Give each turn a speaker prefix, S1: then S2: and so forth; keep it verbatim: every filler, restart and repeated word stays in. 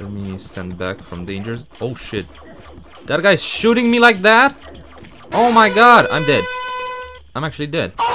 S1: Let me stand back from dangers. Oh shit. That guy's shooting me like that? Oh my god, I'm dead. I'm actually dead.